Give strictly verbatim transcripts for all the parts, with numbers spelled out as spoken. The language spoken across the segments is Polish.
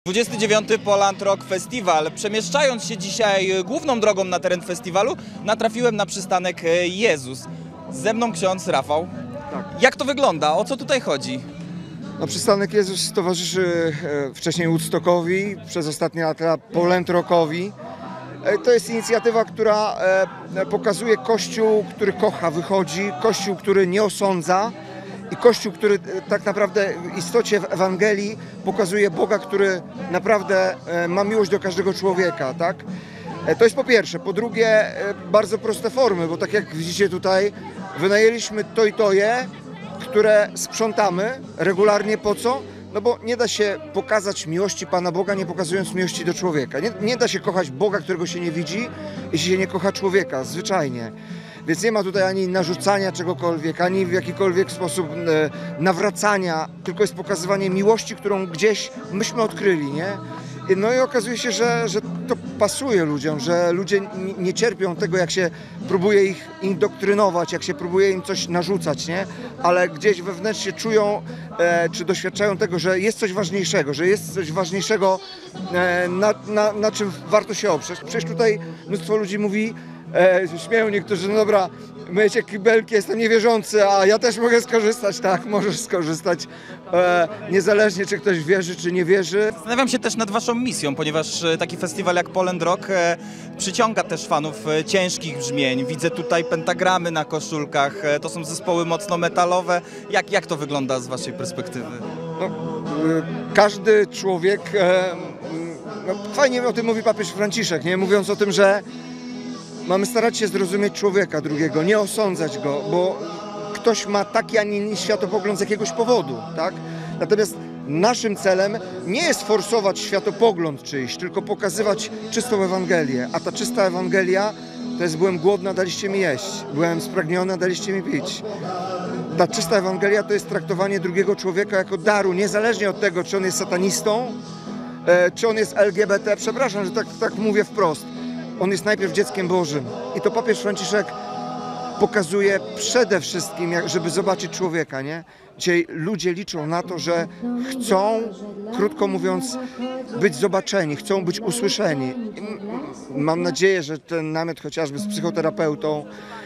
dwudziesty dziewiąty Poland Rock Festival. Przemieszczając się dzisiaj główną drogą na teren festiwalu, natrafiłem na przystanek Jezus. Ze mną ksiądz Rafał. Tak. Jak to wygląda? O co tutaj chodzi? No, przystanek Jezus towarzyszy e, wcześniej Woodstockowi, przez ostatnie lata Poland Rockowi. E, to jest inicjatywa, która e, pokazuje Kościół, który kocha, wychodzi, Kościół, który nie osądza i Kościół, który e, tak naprawdę w istocie w Ewangelii pokazuje Boga, który naprawdę e, ma miłość do każdego człowieka, tak? E, to jest po pierwsze. Po drugie, e, bardzo proste formy, bo tak jak widzicie tutaj, wynajęliśmy to i toje, które sprzątamy regularnie. Po co? No bo nie da się pokazać miłości Pana Boga, nie pokazując miłości do człowieka. Nie, nie da się kochać Boga, którego się nie widzi, jeśli się nie kocha człowieka, zwyczajnie. Więc nie ma tutaj ani narzucania czegokolwiek, ani w jakikolwiek sposób e, nawracania, tylko jest pokazywanie miłości, którą gdzieś myśmy odkryli, nie? No i okazuje się, że, że to pasuje ludziom, że ludzie nie cierpią tego, jak się próbuje ich indoktrynować, jak się próbuje im coś narzucać, nie? Ale gdzieś wewnętrznie czują, e, czy doświadczają tego, że jest coś ważniejszego, że jest coś ważniejszego, e, na, na, na czym warto się oprzeć. Przecież tutaj mnóstwo ludzi mówi, e, śmieją niektórzy, no dobra, myjecie kibelki, jestem niewierzący, a ja też mogę skorzystać. Tak, możesz skorzystać, e, niezależnie czy ktoś wierzy, czy nie wierzy. Zastanawiam się też nad waszą misją, ponieważ taki festiwal jak Poland Rock e, przyciąga też fanów e, ciężkich brzmień. Widzę tutaj pentagramy na koszulkach, e, to są zespoły mocno metalowe. Jak, jak to wygląda z waszej perspektywy? No, e, każdy człowiek, e, no, fajnie o tym mówi papież Franciszek, nie? Mówiąc o tym, że mamy starać się zrozumieć człowieka drugiego, nie osądzać go, bo ktoś ma taki, a nie inny światopogląd z jakiegoś powodu, tak? Natomiast naszym celem nie jest forsować światopogląd czyjś, tylko pokazywać czystą Ewangelię. A ta czysta Ewangelia to jest: byłem głodna, daliście mi jeść, byłem spragniona, daliście mi pić. Ta czysta Ewangelia to jest traktowanie drugiego człowieka jako daru, niezależnie od tego, czy on jest satanistą, czy on jest L G B T. Przepraszam, że tak, tak mówię wprost. On jest najpierw dzieckiem Bożym. I to papież Franciszek pokazuje przede wszystkim, jak, żeby zobaczyć człowieka, nie? Dzisiaj ludzie liczą na to, że chcą, krótko mówiąc, być zobaczeni, chcą być usłyszeni. I mam nadzieję, że ten namiot chociażby z psychoterapeutą,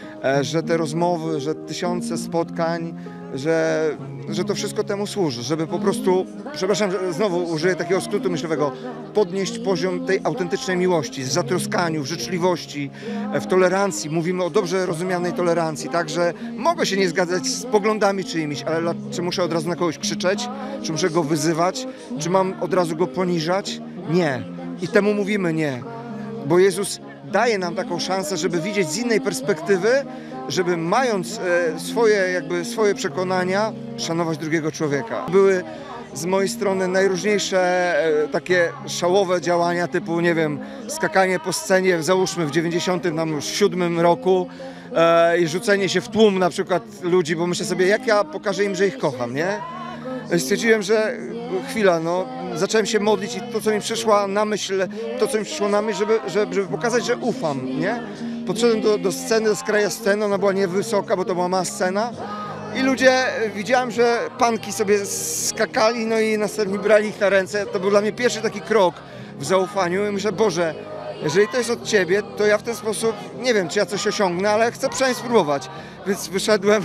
że te rozmowy, że tysiące spotkań, że, że to wszystko temu służy, żeby po prostu, przepraszam, że znowu użyję takiego skrótu myślowego, podnieść poziom tej autentycznej miłości, w zatroskaniu, w życzliwości, w tolerancji. Mówimy o dobrze rozumianej tolerancji, tak, że mogę się nie zgadzać z poglądami czyimiś, ale czy muszę od razu na kogoś krzyczeć, czy muszę go wyzywać, czy mam od razu go poniżać? Nie. I temu mówimy nie, bo Jezus daje nam taką szansę, żeby widzieć z innej perspektywy, żeby mając e, swoje, jakby swoje przekonania, szanować drugiego człowieka. Były z mojej strony najróżniejsze e, takie szałowe działania, typu, nie wiem, skakanie po scenie, załóżmy w dziewięćdziesiątym siódmym roku e, i rzucenie się w tłum na przykład ludzi, bo myślę sobie, jak ja pokażę im, że ich kocham, nie? Stwierdziłem, że chwila, no, zacząłem się modlić i to, co mi przyszło na myśl, to, co mi przyszło na myśl, żeby, żeby, żeby pokazać, że ufam, nie? Podszedłem do, do sceny, do skraja sceny, ona była niewysoka, bo to była mała scena i ludzie, widziałem, że panki sobie skakali, no i następnie brali ich na ręce. To był dla mnie pierwszy taki krok w zaufaniu i myślę, Boże, jeżeli to jest od Ciebie, to ja w ten sposób, nie wiem, czy ja coś osiągnę, ale chcę przynajmniej spróbować. Więc wyszedłem,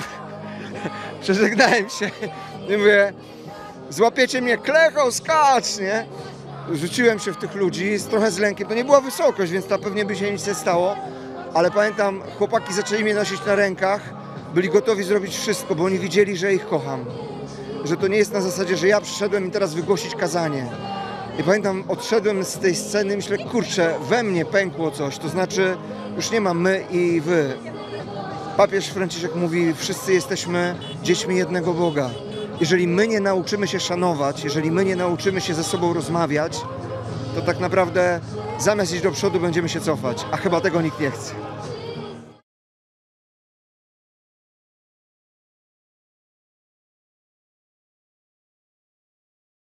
przeżegnałem się i mówię, złapiecie mnie, Klecho, skacz, nie? Rzuciłem się w tych ludzi z trochę z lękiem. To nie była wysokość, więc tam pewnie by się nic nie stało. Ale pamiętam, chłopaki zaczęli mnie nosić na rękach, byli gotowi zrobić wszystko, bo oni widzieli, że ich kocham. Że to nie jest na zasadzie, że ja przyszedłem im teraz wygłosić kazanie. I pamiętam, odszedłem z tej sceny i myślę, kurczę, we mnie pękło coś, to znaczy już nie ma my i wy. Papież Franciszek mówi, wszyscy jesteśmy dziećmi jednego Boga. Jeżeli my nie nauczymy się szanować, jeżeli my nie nauczymy się ze sobą rozmawiać, to tak naprawdę zamiast iść do przodu będziemy się cofać, a chyba tego nikt nie chce.